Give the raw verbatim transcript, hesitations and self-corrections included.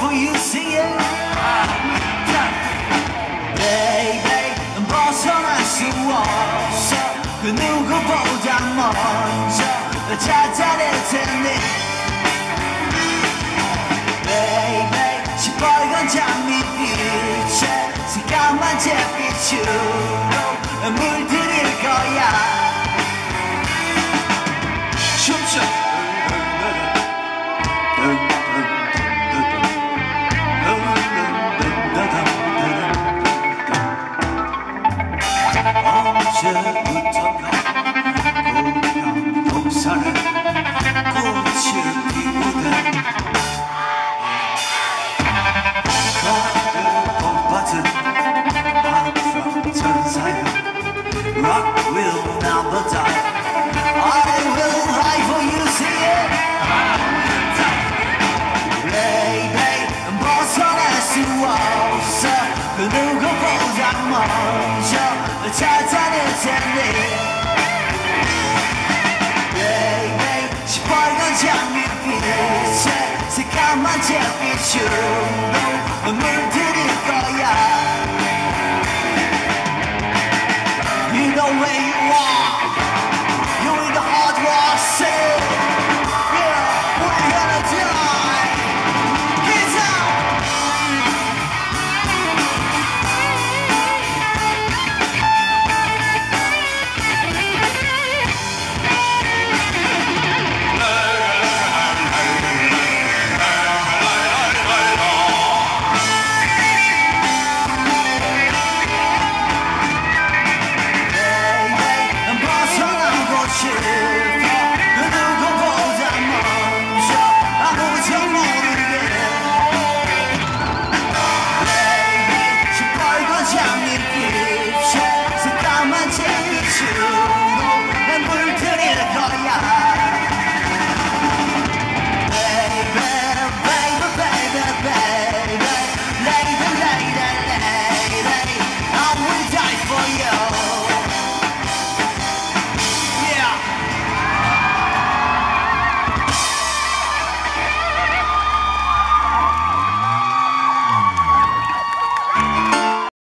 for you singing. Baby, 넌 벗어날 수 없어. 그 누구보다 먼저 널 찾아낼 테니. Baby, 시뻘건 장밋빛에 새까만 잿빛으로 물들일 거야. 춤춰. 언제부턴가 고향 동산에 꽃을 피우던 가을 봄밭은 항상 천사야. Rock will never die. I will die for you, see it. Baby, 벗어날 수 없어. 그 누구보다 먼저 널 찾아낼 텐데. Baby, 시뻘건 장밋빛에 새까만 잿빛으로 물